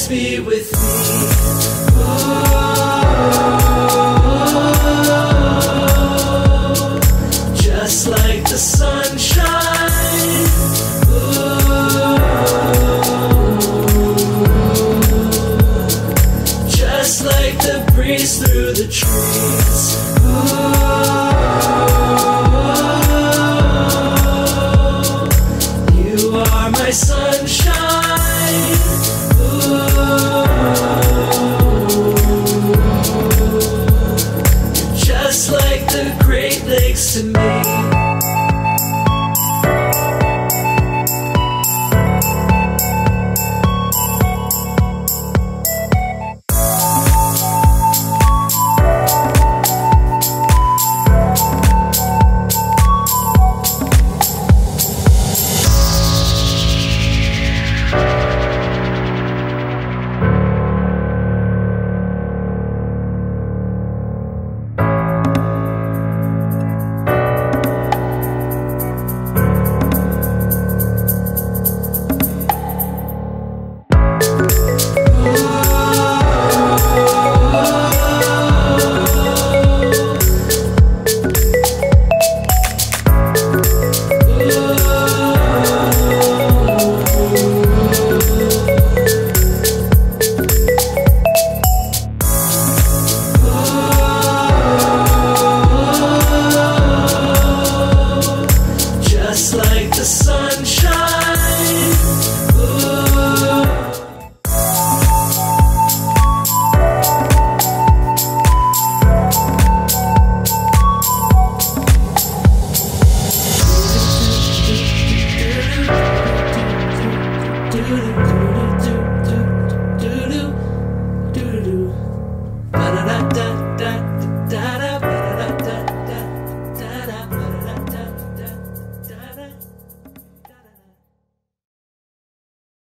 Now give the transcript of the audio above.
always be with me. Oh, just like the sunshine. Oh, just like the breeze through the trees. Oh, you are my sunshine. Just like the Great Lakes to me. Just like the sunshine. Oh.